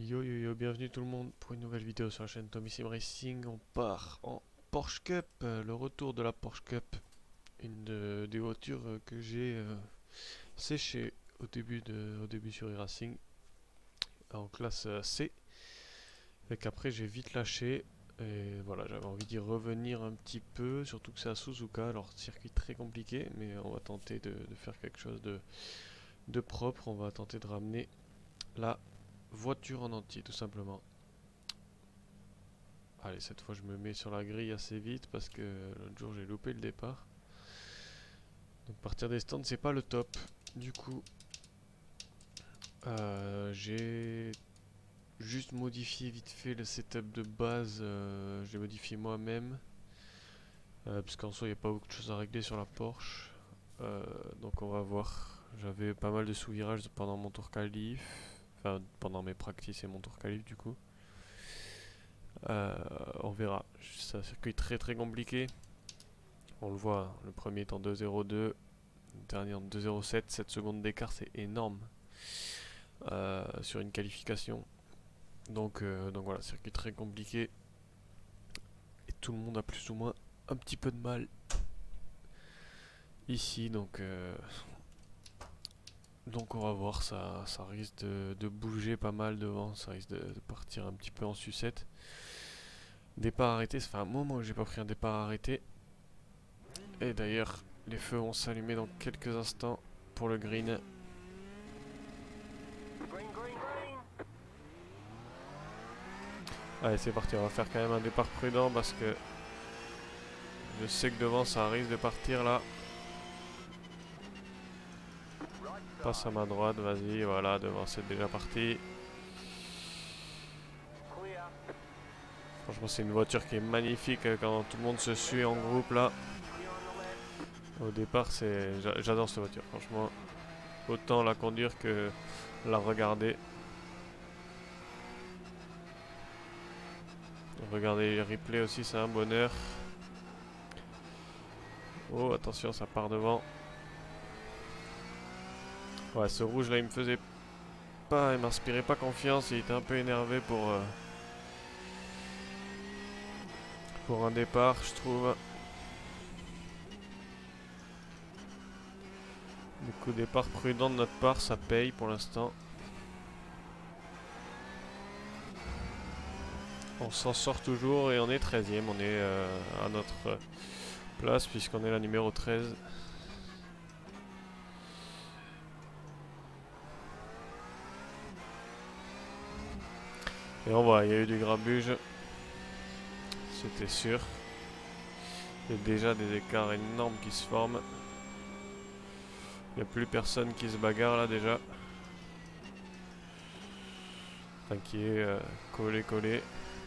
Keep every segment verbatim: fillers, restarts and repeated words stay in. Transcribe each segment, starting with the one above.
Yo yo yo, bienvenue tout le monde pour une nouvelle vidéo sur la chaîne Tommy Sim Racing. On part en Porsche Cup, euh, le retour de la Porsche Cup, une de- des voitures euh, que j'ai euh, séchées au début de, au début sur e-racing en classe euh, C, et qu'après j'ai vite lâché. Et voilà, j'avais envie d'y revenir un petit peu, surtout que c'est à Suzuka, alors circuit très compliqué, mais on va tenter de, de faire quelque chose de, de propre. On va tenter de ramener la voiture en entier, tout simplement. Allez, cette fois je me mets sur la grille assez vite parce que l'autre jour j'ai loupé le départ. Donc partir des stands c'est pas le top. Du coup, euh, j'ai juste modifié vite fait le setup de base. Euh, je l'ai modifié moi-même. Euh, parce qu'en soi il n'y a pas beaucoup de choses à régler sur la Porsche. Euh, donc on va voir. J'avais pas mal de sous-virages pendant mon tour qualif. Enfin pendant mes practices et mon tour qualif du coup. Euh, on verra. C'est un circuit très très compliqué. On le voit, le premier est en deux zéro deux, le dernier en deux zéro sept, sept secondes d'écart, c'est énorme euh, sur une qualification. Donc, euh, donc voilà, circuit très compliqué. Et tout le monde a plus ou moins un petit peu de mal ici. Donc, euh, donc on va voir, ça, ça risque de, de bouger pas mal devant, ça risque de, de partir un petit peu en sucette. Départ arrêté, ça fait un moment que j'ai pas pris un départ arrêté. Et d'ailleurs, les feux vont s'allumer dans quelques instants pour le green. Allez, c'est parti, on va faire quand même un départ prudent parce que je sais que devant ça risque de partir là. Passe à ma droite, vas-y, voilà, devant c'est déjà parti. Franchement, c'est une voiture qui est magnifique quand tout le monde se suit en groupe là. Au départ, c'est, j'adore cette voiture, franchement. Autant la conduire que la regarder. Regarder les replays aussi, c'est un bonheur. Oh, attention, ça part devant. Ouais, ce rouge là, il me faisait pas, il m'inspirait pas confiance. Il était un peu énervé pour euh, pour un départ, je trouve. Du coup, départ prudent de notre part, ça paye pour l'instant. On s'en sort toujours et on est treizième. On est euh, à notre place puisqu'on est la numéro treize. Et on voit, il y a eu du grabuge. C'était sûr. Il y a déjà des écarts énormes qui se forment. Il n'y a plus personne qui se bagarre là déjà. Enfin, qui est euh, collé collé.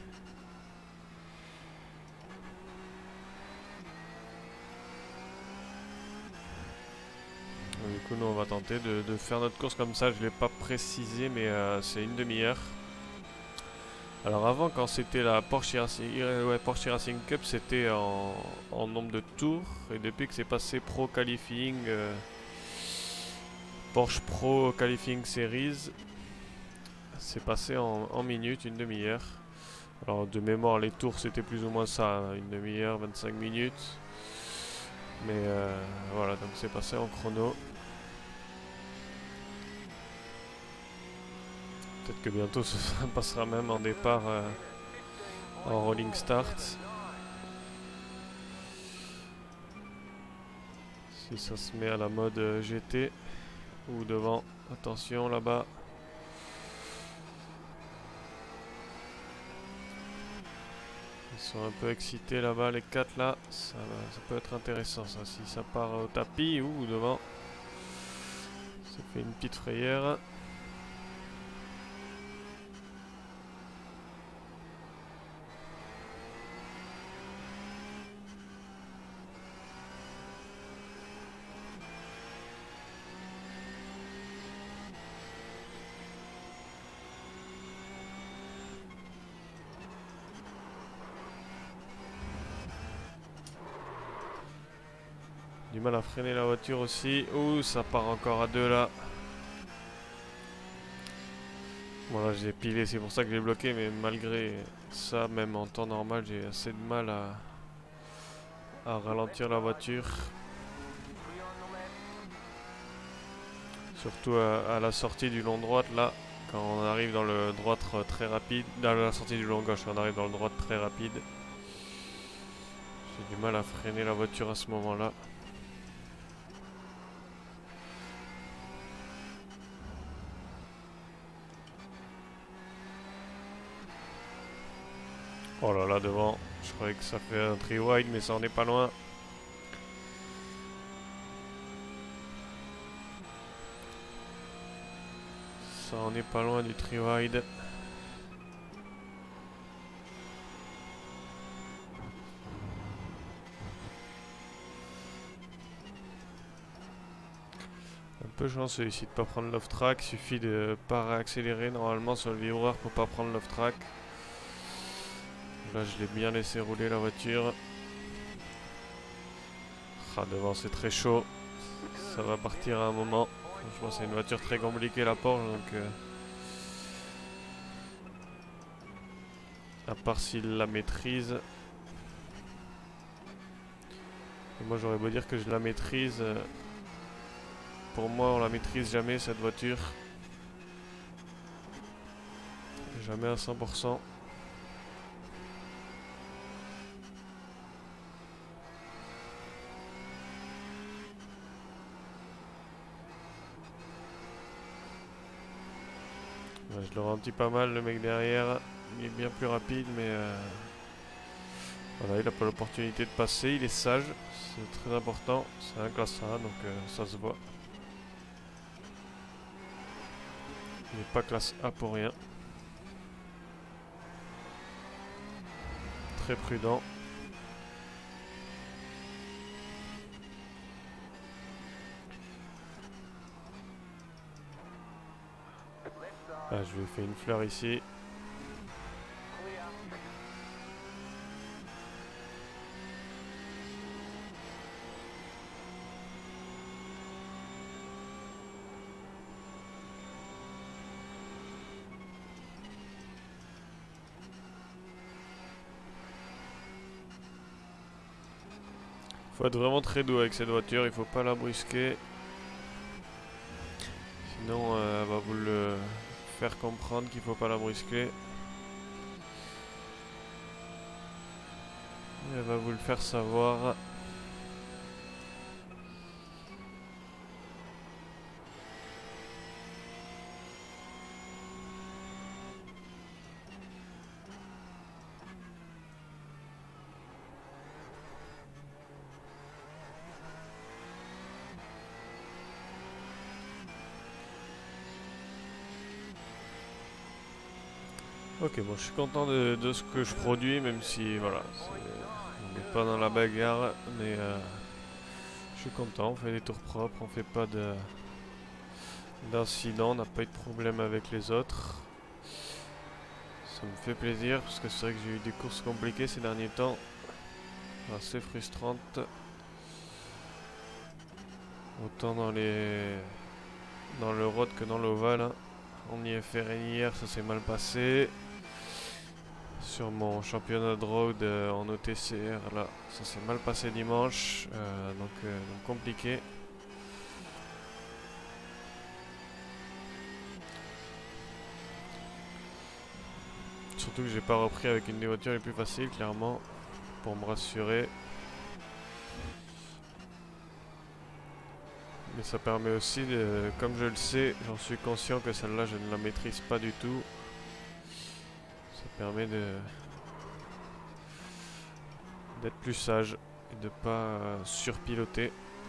Du coup, nous on va tenter de, de faire notre course comme ça. Je ne l'ai pas précisé, mais euh, c'est une demi-heure. Alors avant, quand c'était la Porsche Racing, euh, ouais, Porsche Racing Cup, c'était en, en nombre de tours. Et depuis que c'est passé Pro Qualifying, euh, Porsche Pro Qualifying Series, c'est passé en, en minutes, une demi-heure. Alors de mémoire, les tours c'était plus ou moins ça, hein, une demi-heure, vingt-cinq minutes. Mais euh, voilà, donc c'est passé en chrono. Peut-être que bientôt ça passera même en départ euh, en rolling start. Si ça se met à la mode euh, G T ou devant. Attention là-bas. Ils sont un peu excités là-bas, les quatre là. Ça, ça peut être intéressant ça. Si ça part au tapis ou devant. Ça fait une petite frayeur. Du mal à freiner la voiture aussi. Ouh, ça part encore à deux là. Bon là j'ai pilé, c'est pour ça que j'ai bloqué, mais malgré ça, même en temps normal, j'ai assez de mal à, à ralentir la voiture. Surtout à, à la sortie du long droite là, quand on arrive dans le droite très rapide, dans la sortie du long gauche, quand on arrive dans le droite très rapide. J'ai du mal à freiner la voiture à ce moment-là. Oh là là, devant, je croyais que ça fait un tri wide, mais ça en est pas loin. Ça en est pas loin du tri wide. Un peu chanceux ici de pas prendre l'off track, il suffit de pas réaccélérer normalement sur le vibreur pour pas prendre l'off track. Là je l'ai bien laissé rouler la voiture. Ah, devant c'est très chaud, ça va partir à un moment. Franchement c'est une voiture très compliquée la Porsche, donc euh, à part s'il la maîtrise. Et moi j'aurais beau dire que je la maîtrise, euh, pour moi on la maîtrise jamais cette voiture. Jamais à cent pour cent. Ouais, je le ralentis pas mal, le mec derrière. Il est bien plus rapide, mais euh, voilà, il n'a pas l'opportunité de passer. Il est sage, c'est très important. C'est un classe A, donc euh, ça se voit. Il n'est pas classe A pour rien. Très prudent. Ah, je lui ai fait une fleur ici. Faut être vraiment très doux avec cette voiture, il faut pas la brusquer. Sinon, euh, elle va vous le faire comprendre qu'il faut pas la brusquer. Elle va vous le faire savoir. Ok, bon, je suis content de, de ce que je produis, même si, voilà, on n'est pas dans la bagarre, mais euh, je suis content, on fait des tours propres, on fait pas de d'incidents, on n'a pas eu de problème avec les autres. Ça me fait plaisir, parce que c'est vrai que j'ai eu des courses compliquées ces derniers temps, assez frustrantes. Autant dans les dans le road que dans l'ovale. Hein. En I F R N hier, ça s'est mal passé. Sur mon championnat de road euh, en O T C R, là, ça s'est mal passé dimanche, euh, donc, euh, donc compliqué. Surtout que j'ai pas repris avec une des voitures les plus faciles, clairement, pour me rassurer. Mais ça permet aussi, de, comme je le sais, j'en suis conscient que celle-là, je ne la maîtrise pas du tout. Ça permet de d'être plus sage et de pas euh, surpiloter.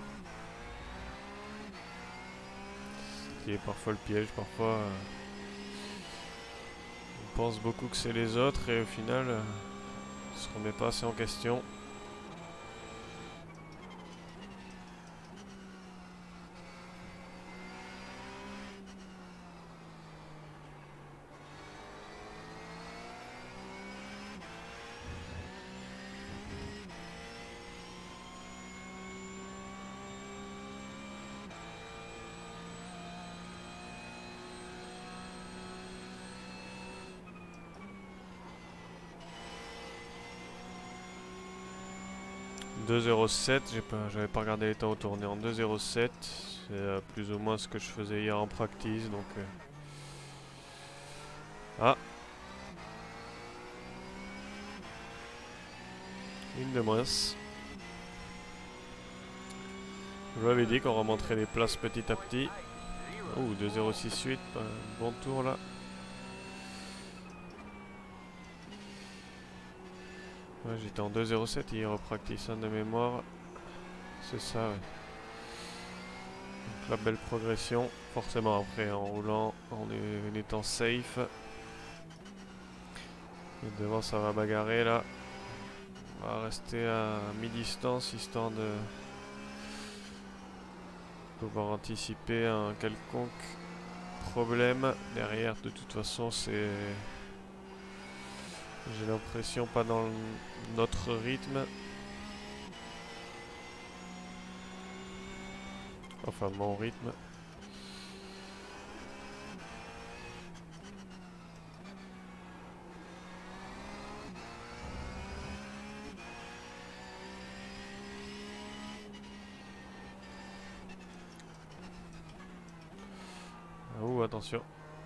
Ce qui est parfois le piège, parfois euh, on pense beaucoup que c'est les autres et au final euh, on se remet pas assez en question. deux zéro sept, j'ai pas, j'avais pas regardé les temps autour, on est en deux zéro sept. C'est euh, plus ou moins ce que je faisais hier en practice, donc... Euh... Ah, une de moins. Je vous avais dit qu'on remonterait les places petit à petit. Oh, deux zéro six huit, bon tour là. Ouais, j'étais en deux zéro sept hier au practice de mémoire. C'est ça, ouais. Donc la belle progression. Forcément après en roulant, en étant safe. Et devant ça va bagarrer là. On va rester à mi-distance histoire de pouvoir anticiper un quelconque problème. Derrière de toute façon c'est... J'ai l'impression pas dans notre rythme. Enfin mon rythme. Oh attention.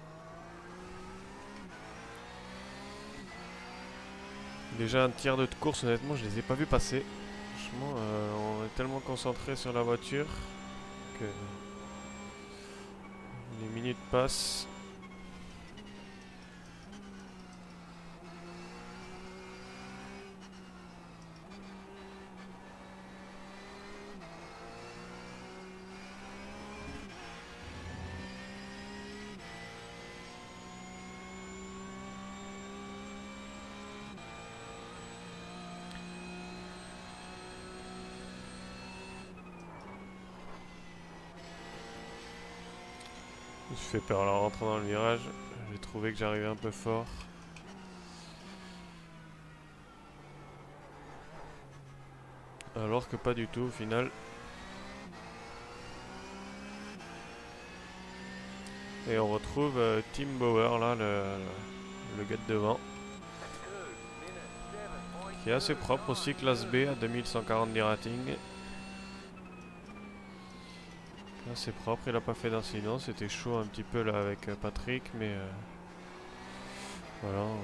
Déjà un tiers de course, honnêtement je les ai pas vus passer. Franchement euh, on est tellement concentré sur la voiture que les minutes passent. Je me suis fait peur en rentrant dans le virage. J'ai trouvé que j'arrivais un peu fort. Alors que pas du tout au final. Et on retrouve euh, Tim Bauer là, le, le gars de devant. Qui est assez propre aussi, classe B à deux mille cent quarante de rating. Assez propre, il a pas fait d'incident, c'était chaud un petit peu là avec euh, Patrick, mais euh, voilà. On,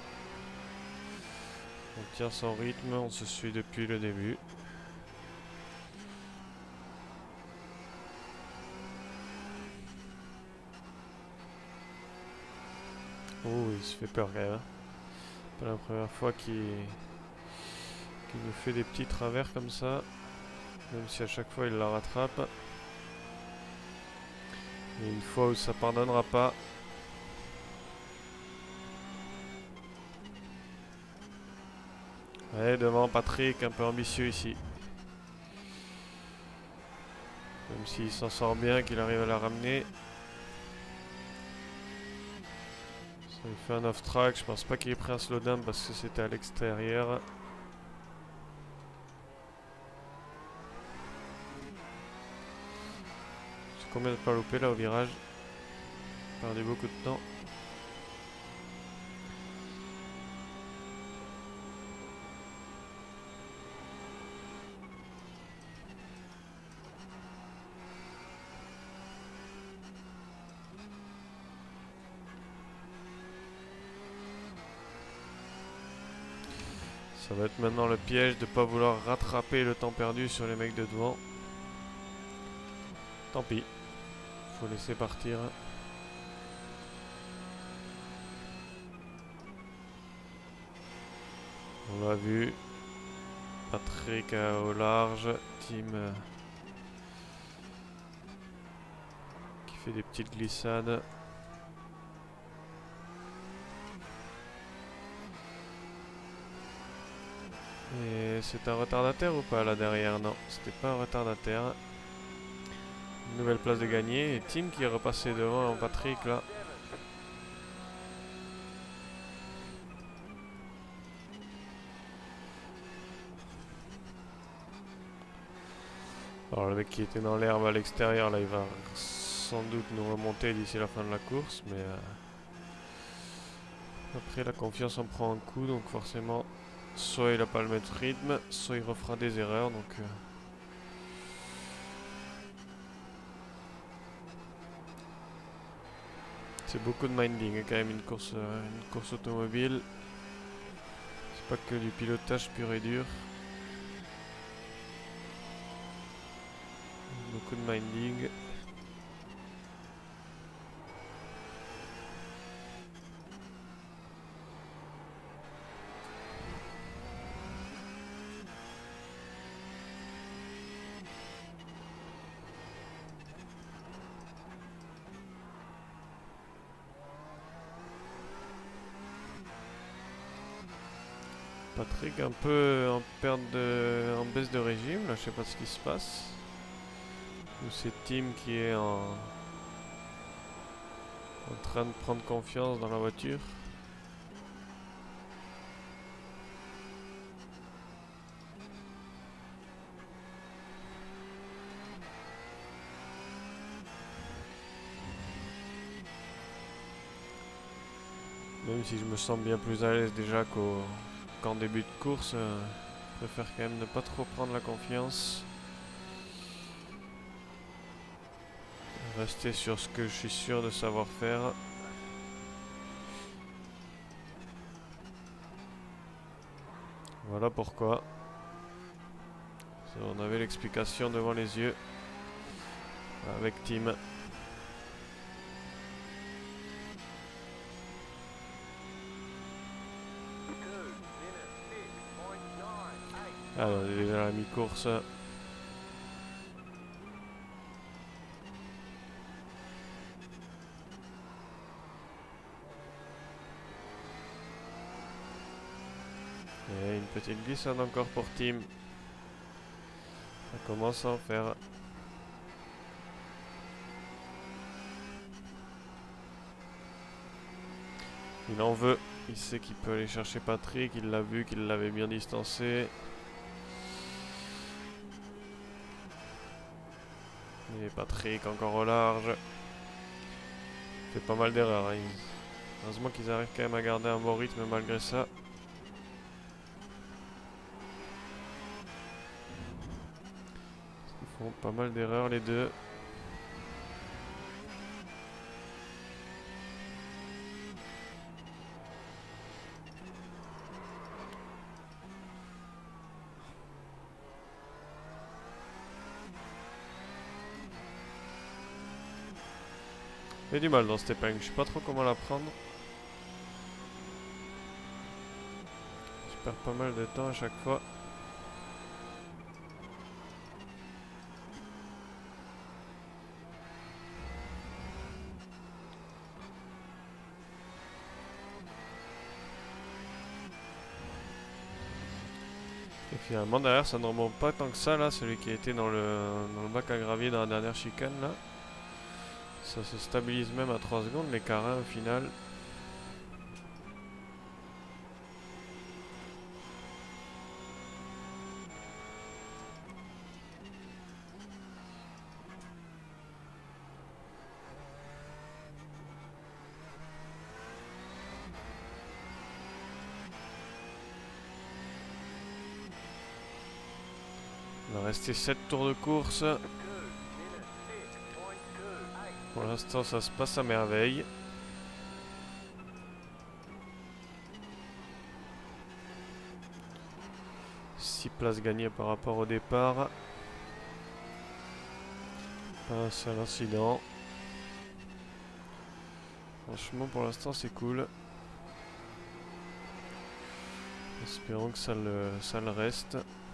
on tient son rythme, on se suit depuis le début. Oh, il se fait peur quand même. Hein. Pas la première fois qu'il qu'il nous fait des petits travers comme ça, même si à chaque fois il la rattrape. Et une fois où ça pardonnera pas. Ouais, devant Patrick, un peu ambitieux ici. Même s'il s'en sort bien, qu'il arrive à la ramener. Ça lui fait un off-track, je pense pas qu'il ait pris un slowdown parce que c'était à l'extérieur. C'est combien de pas loupé là au virage? Perdu beaucoup de temps. Ça va être maintenant le piège de ne pas vouloir rattraper le temps perdu sur les mecs de devant. Tant pis. Faut laisser partir. On l'a vu. Patrick euh, au large. Tim euh, qui fait des petites glissades. Et c'est un retardataire ou pas là derrière? Non, c'était pas un retardataire. Nouvelle place de gagner. Et Tim qui est repassé devant Patrick là. Alors le mec qui était dans l'herbe à l'extérieur là, il va sans doute nous remonter d'ici la fin de la course, mais euh, après la confiance en prend un coup, donc forcément soit il a pas le même rythme, soit il refera des erreurs. Donc euh, c'est beaucoup de minding hein, quand même une course, euh, une course automobile. C'est pas que du pilotage pur et dur. Beaucoup de minding. Patrick un peu en perte de, en baisse de régime, là je sais pas ce qui se passe. Ou c'est Tim qui est en, en train de prendre confiance dans la voiture. Même si je me sens bien plus à l'aise déjà qu'au qu'en début de course, euh, je préfère quand même ne pas trop prendre la confiance. Rester sur ce que je suis sûr de savoir faire. Voilà pourquoi. On avait l'explication devant les yeux avec Tim. Alors, on est déjà à la mi-course. Et une petite glissade encore pour Tim. Ça commence à en faire. Il en veut. Il sait qu'il peut aller chercher Patrick. Il l'a vu qu'il l'avait bien distancé. Et Patrick encore au large. Il fait pas mal d'erreurs. Hein. Heureusement qu'ils arrivent quand même à garder un bon rythme malgré ça. Ils font pas mal d'erreurs les deux. J'ai du mal dans cette épingle, je sais pas trop comment la prendre. Je perds pas mal de temps à chaque fois. Et finalement derrière ça ne remonte pas tant que ça là, celui qui était dans le, dans le bac à gravier dans la dernière chicane là. Ça se stabilise même à trois secondes l'écart au final. Il va rester sept tours de course. Pour l'instant ça se passe à merveille. six places gagnées par rapport au départ. Pas un seul incident. Franchement pour l'instant c'est cool. Espérons que ça le, ça le reste.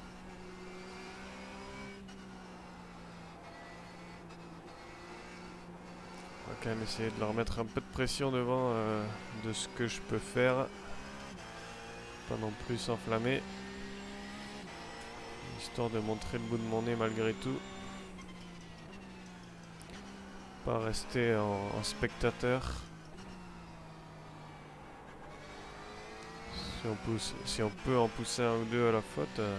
On va quand même essayer de leur mettre un peu de pression devant euh, de ce que je peux faire. Pas non plus s'enflammer. Histoire de montrer le bout de mon nez malgré tout. Pas rester en, en spectateur. Si on, pousse, si on peut en pousser un ou deux à la faute. Euh,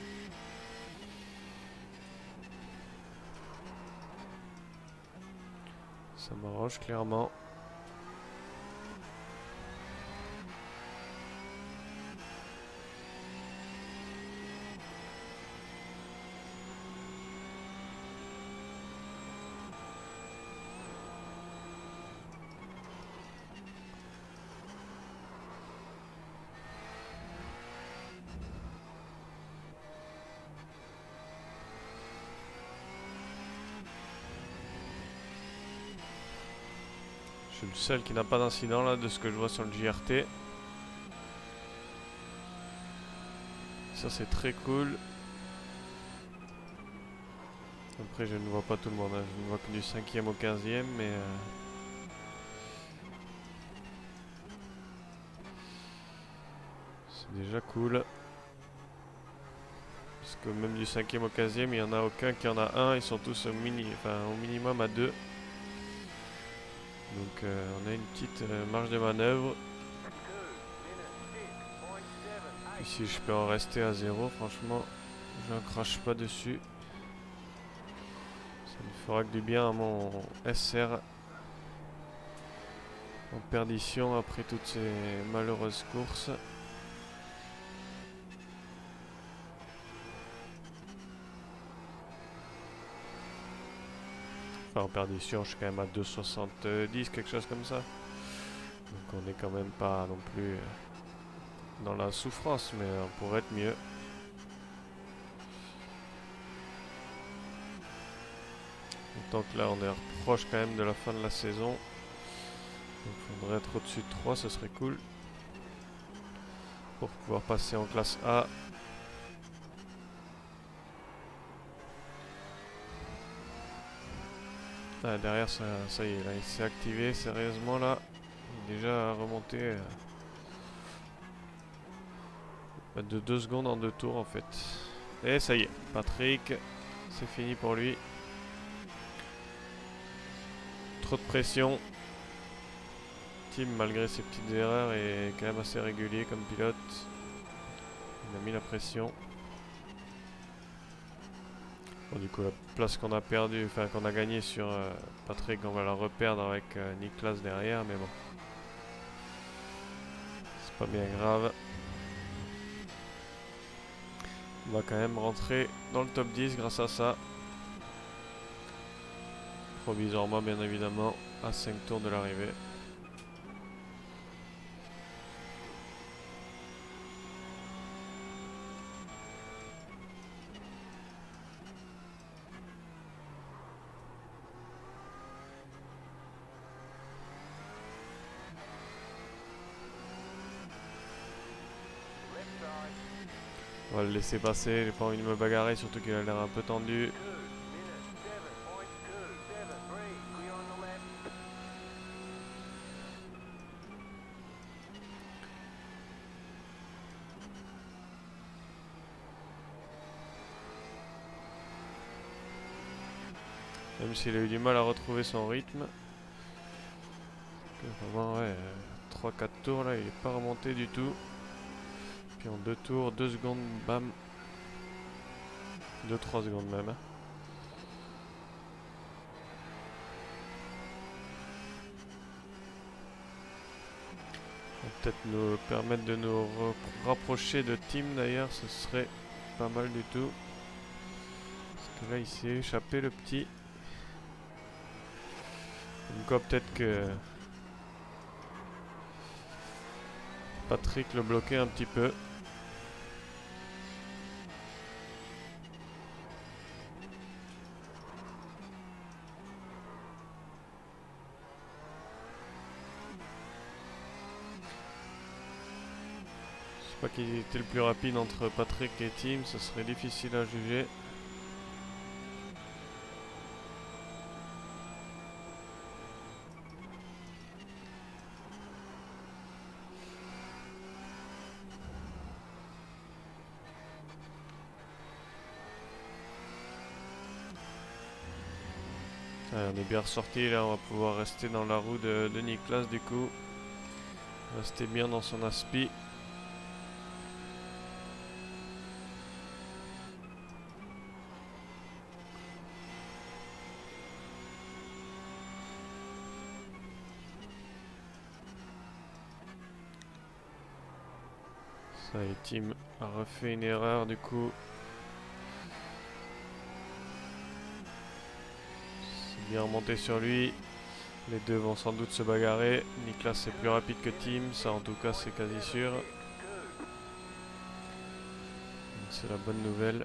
ça m'arrange clairement. suis le seul qui n'a pas d'incident là de ce que je vois sur le J R T. Ça c'est très cool. Après je ne vois pas tout le monde, hein. Je ne vois que du cinquième au quinzième, mais... Euh... c'est déjà cool. Parce que même du cinquième au quinzième, il n'y en a aucun qui en a un, ils sont tous au, mini... enfin, au minimum à deux. Donc euh, on a une petite euh, marge de manœuvre. Puis si je peux en rester à zéro, franchement, je ne crache pas dessus. Ça me fera que du bien à mon S R en perdition après toutes ces malheureuses courses. Enfin en perdition, je suis quand même à deux virgule soixante-dix, quelque chose comme ça. Donc on n'est quand même pas non plus dans la souffrance, mais on pourrait être mieux. Tant que là on est proche quand même de la fin de la saison. Il faudrait être au-dessus de trois, ce serait cool. Pour pouvoir passer en classe A. Ah, derrière ça, ça y est, là il s'est activé sérieusement là. Il est déjà remonté euh, de deux secondes en deux tours en fait. Et ça y est, Patrick, c'est fini pour lui. Trop de pression. Tim, malgré ses petites erreurs, est quand même assez régulier comme pilote. Il a mis la pression. Bon, du coup, la place qu'on a perdue, enfin qu'on a gagnée sur euh, Patrick, on va la reperdre avec euh, Niklas derrière, mais bon. C'est pas bien grave. On va quand même rentrer dans le top dix grâce à ça. Provisoirement, bien évidemment, à cinq tours de l'arrivée. On va le laisser passer, j'ai pas envie de me bagarrer, surtout qu'il a l'air un peu tendu. Même s'il a eu du mal à retrouver son rythme. Vraiment, ouais, trois quatre tours là, il est pas remonté du tout. Puis en deux tours, deux secondes, bam. deux trois secondes même. Peut-être nous permettre de nous rapprocher de Tim d'ailleurs, ce serait pas mal du tout. Parce que là il s'est échappé le petit. Comme quoi peut-être que Patrick le bloquait un petit peu. Je sais pas qui était le plus rapide entre Patrick et Tim, ce serait difficile à juger. Allez, on est bien ressorti là, on va pouvoir rester dans la roue de, de Niklas du coup. Rester bien dans son aspi. Ça y est, Tim a refait une erreur du coup. C'est bien remonté sur lui. Les deux vont sans doute se bagarrer. Niklas est plus rapide que Tim, ça en tout cas c'est quasi sûr. C'est la bonne nouvelle.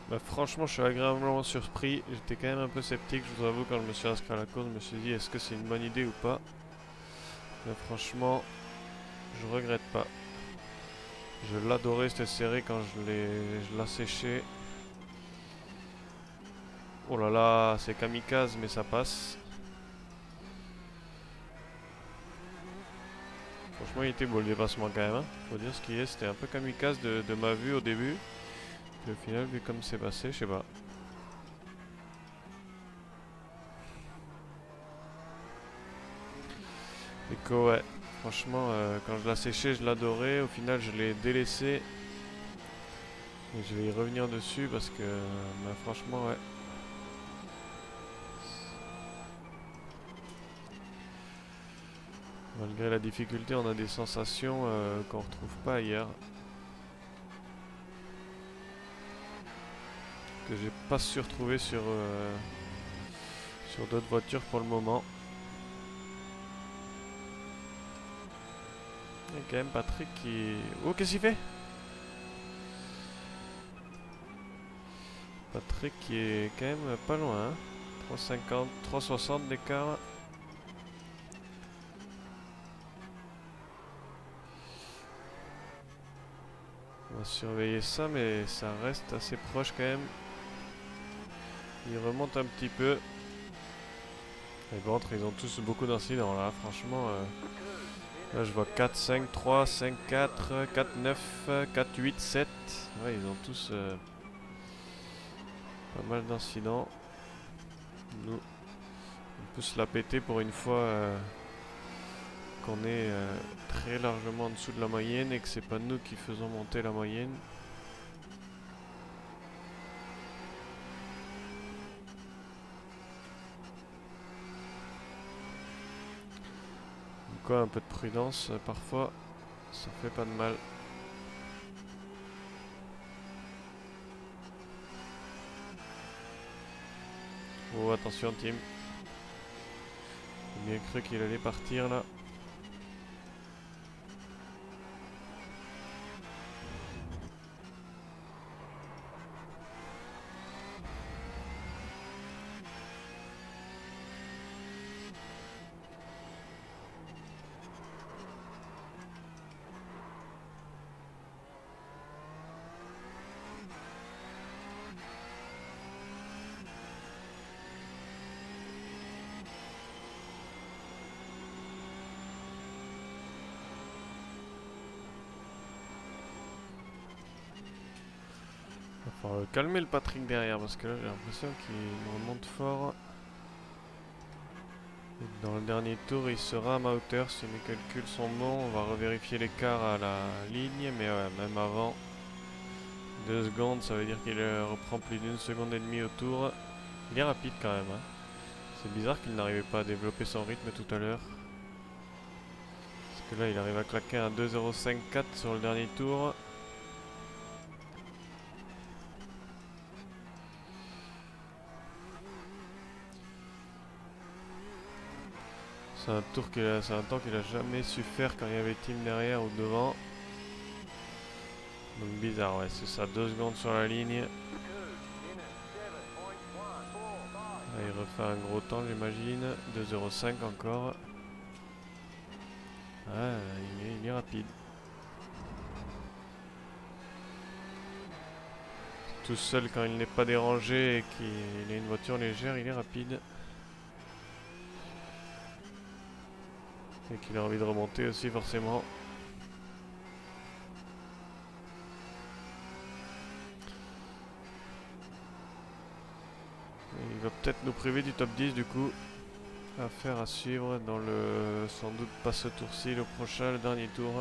Bah franchement je suis agréablement surpris, j'étais quand même un peu sceptique, je vous avoue, quand je me suis inscrit à la course, je me suis dit est-ce que c'est une bonne idée ou pas. Mais franchement je regrette pas. Je l'adorais cette série quand je l'ai je l'ai séché. Oh là là, c'est kamikaze mais ça passe. Franchement il était beau le dépassement quand même, hein. Faut dire ce qui est, c'était un peu kamikaze de, de ma vue au début. Puis au final vu comme c'est passé, je sais pas. Et que ouais, franchement euh, quand je l'ai séché je l'adorais, au final je l'ai délaissé. Et je vais y revenir dessus parce que bah, franchement ouais. Malgré la difficulté on a des sensations euh, qu'on retrouve pas ailleurs. Que j'ai pas su retrouver sur, euh, sur d'autres voitures pour le moment. Il y a quand même Patrick qui... Oh qu'est-ce qu'il fait? Patrick qui est quand même pas loin, hein. trois cinquante, trois soixante d'écart. On va surveiller ça, mais ça reste assez proche quand même. Il remonte un petit peu. Les ventres, ils ont tous beaucoup d'incidents là, franchement. Euh, là, je vois quatre, cinq, trois, cinq, quatre, quatre, neuf, quatre, huit, sept. Ouais, ils ont tous euh, pas mal d'incidents. Nous, on peut se la péter pour une fois euh, qu'on est euh, très largement en dessous de la moyenne et que c'est pas nous qui faisons monter la moyenne. Donc quoi, un peu de prudence, euh, parfois, ça fait pas de mal. Oh attention Tim. J'ai bien cru qu'il allait partir là. Il va falloir calmer le Patrick derrière parce que là j'ai l'impression qu'il remonte fort. Et dans le dernier tour il sera à ma hauteur si mes calculs sont bons. On va revérifier l'écart à la ligne, mais ouais, même avant deux secondes, ça veut dire qu'il euh, reprend plus d'une seconde et demie au tour. Il est rapide quand même, hein. C'est bizarre qu'il n'arrivait pas à développer son rythme tout à l'heure. Parce que là il arrive à claquer un deux zéro cinq quatre sur le dernier tour. C'est un tour qu'il a, c'est un temps qu'il a jamais su faire quand il y avait Tim derrière ou devant. Donc bizarre, ouais, c'est ça, deux secondes sur la ligne. Là, il refait un gros temps, j'imagine. deux zéro cinq encore. Ah, il est, il est rapide. Tout seul quand il n'est pas dérangé et qu'il a une voiture légère, il est rapide. Et qu'il a envie de remonter aussi forcément. Et il va peut-être nous priver du top dix du coup. Affaire à suivre dans le... sans doute pas ce tour-ci, le prochain, le dernier tour.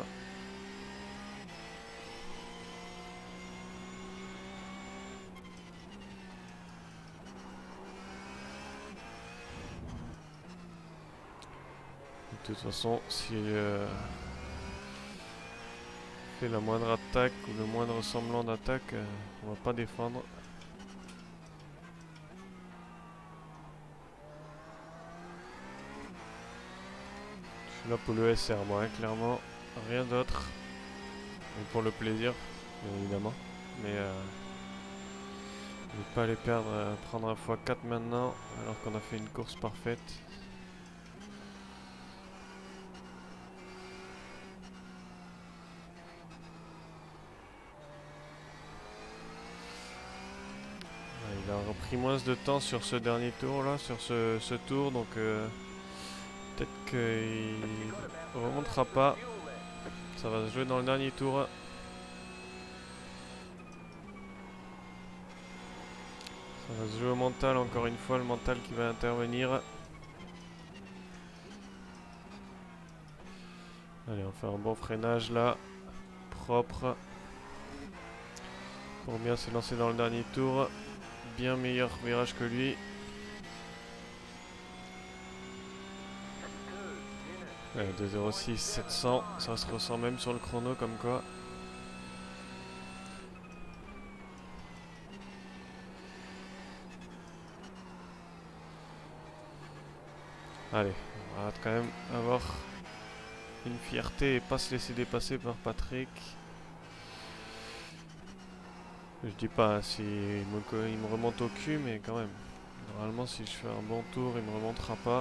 De toute façon, s'il euh, fait la moindre attaque ou le moindre semblant d'attaque, euh, on va pas défendre. Je suis là pour le S R moi, hein, clairement, rien d'autre. Et pour le plaisir, bien évidemment. Mais euh, pas les perdre, euh, prendre un fois quatre maintenant, alors qu'on a fait une course parfaite. Ouais, il a repris moins de temps sur ce dernier tour là, sur ce, ce tour, donc euh, peut-être qu'il remontera pas. Ça va se jouer dans le dernier tour. Ça va se jouer au mental, encore une fois, le mental qui va intervenir. Allez, on fait un bon freinage là, propre, pour bien se lancer dans le dernier tour. Bien meilleur virage que lui. Ouais, deux zéro six, sept cents, ça se ressent même sur le chrono comme quoi. Allez, on va quand même avoir une fierté et pas se laisser dépasser par Patrick. Je dis pas hein, si il me, il me remonte au cul, mais quand même. Normalement, si je fais un bon tour, il me remontera pas.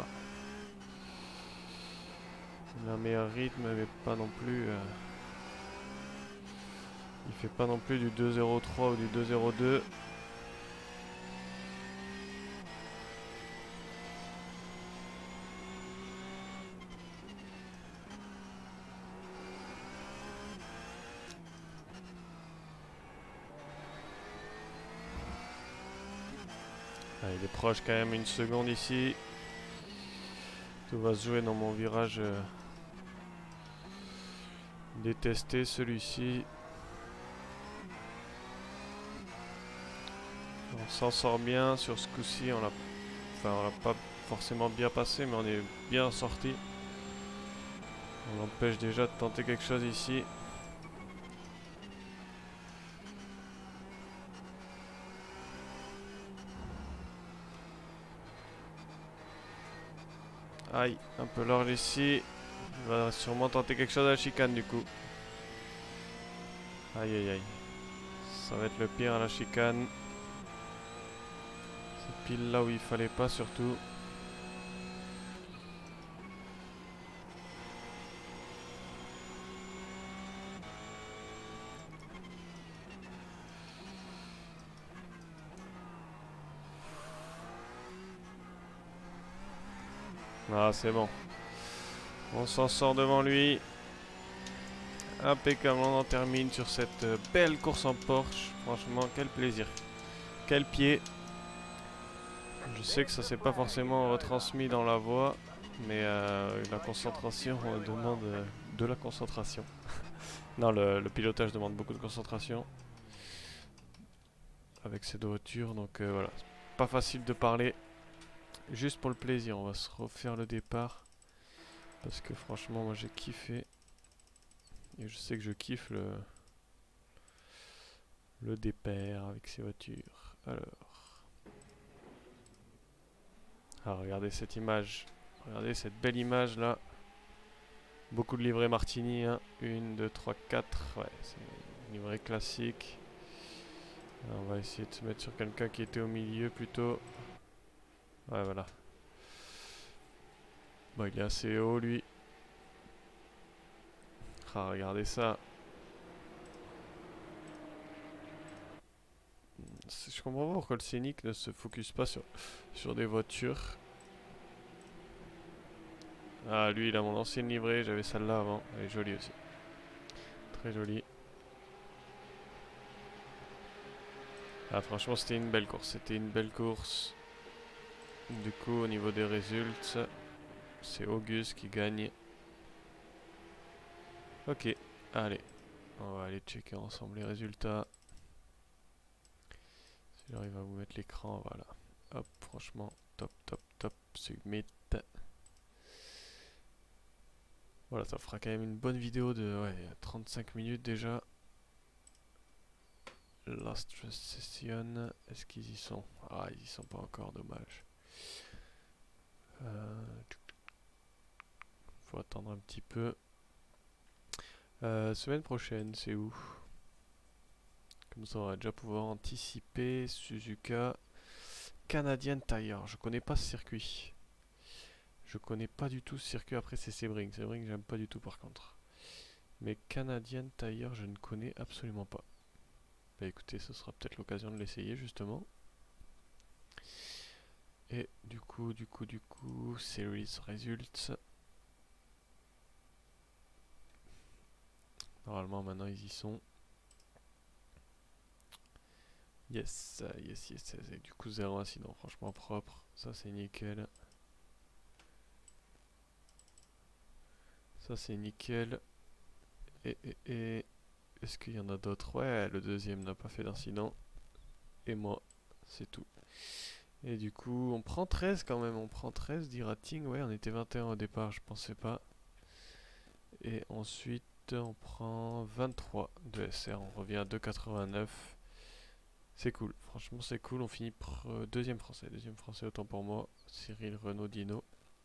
Il a un meilleur rythme, mais pas non plus. Euh, il fait pas non plus du deux zéro trois ou du deux zéro deux. Ah, il est proche quand même, une seconde ici. Tout va se jouer dans mon virage euh, détesté, celui-ci. On s'en sort bien sur ce coup-ci, on l'a enfin, on l'a pas forcément bien passé, mais on est bien sorti. On l'empêche déjà de tenter quelque chose ici. Aïe, un peu large ici. Il va sûrement tenter quelque chose à la chicane du coup. Aïe aïe aïe. Ça va être le pire à la chicane. C'est pile là où il fallait pas surtout. Ah c'est bon. On s'en sort devant lui. Impeccable, on en termine sur cette belle course en Porsche. Franchement, quel plaisir. Quel pied. Je sais que ça s'est pas forcément retransmis dans la voix, mais euh, la concentration euh, demande euh, de la concentration. Non, le, le pilotage demande beaucoup de concentration avec cette voiture, donc euh, voilà. Pas facile de parler, juste pour le plaisir. On va se refaire le départ parce que franchement, moi j'ai kiffé et je sais que je kiffe le le départ avec ces voitures. Alors, ah, regardez cette image, regardez cette belle image là. Beaucoup de livrets Martini, hein. un, deux, trois, quatre. Ouais, c'est une livrée classique. Alors, on va essayer de se mettre sur quelqu'un qui était au milieu plutôt. Ouais, voilà. Bon, il est assez haut lui. Ah, regardez ça. Je comprends pas pourquoi le Scénic ne se focus pas sur, sur des voitures. Ah, lui, il a mon ancienne livrée. J'avais celle-là avant. Elle est jolie aussi. Très jolie. Ah, franchement, c'était une belle course. C'était une belle course. Du coup, au niveau des résultats, c'est Auguste qui gagne. Ok, allez. On va aller checker ensemble les résultats. Si j'arrive à vous mettre l'écran, voilà. Hop, franchement, top, top, top. Submit. Voilà, ça fera quand même une bonne vidéo de ouais, trente-cinq minutes déjà. Last session, est-ce qu'ils y sont? Ah, ils y sont pas encore, dommage. Euh, faut attendre un petit peu. Euh, semaine prochaine, c'est où? Comme ça, on va déjà pouvoir anticiper. Suzuka. Canadian Tire. Je connais pas ce circuit. Je connais pas du tout ce circuit. Après, c'est Sebring. Sebring, j'aime pas du tout par contre. Mais Canadian Tire, je ne connais absolument pas. Bah écoutez, ce sera peut-être l'occasion de l'essayer justement. Et du coup, du coup, du coup, Series Results. Normalement, maintenant, ils y sont. Yes, yes, yes, yes. Et du coup, zéro incident. Franchement propre. Ça, c'est nickel. Ça, c'est nickel. Et, et, et... Est-ce qu'il y en a d'autres? Ouais, le deuxième n'a pas fait d'incident. Et moi, c'est tout. Et du coup, on prend treize quand même. On prend treize d'e-rating. Ouais, on était vingt et un au départ, je pensais pas. Et ensuite, on prend vingt-trois de S R. On revient à deux virgule quatre-vingt-neuf. C'est cool. Franchement, c'est cool. On finit deuxième français. Deuxième français, autant pour moi. Cyril Renaud Dino.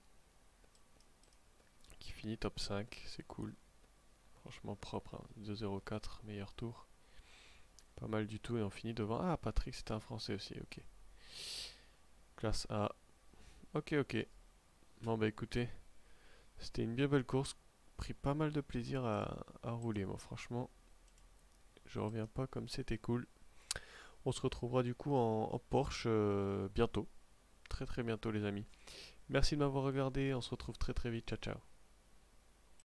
Qui finit top cinq. C'est cool. Franchement propre, hein. deux zéro quatre, meilleur tour. Pas mal du tout et on finit devant. Ah, Patrick, c'était un français aussi, ok. Classe A. Ok, ok. Bon, bah écoutez, c'était une bien belle course. Pris pas mal de plaisir à, à rouler, moi, franchement. Je reviens pas comme c'était cool. On se retrouvera du coup en, en Porsche euh, bientôt. Très très bientôt, les amis. Merci de m'avoir regardé. On se retrouve très très vite. Ciao, ciao.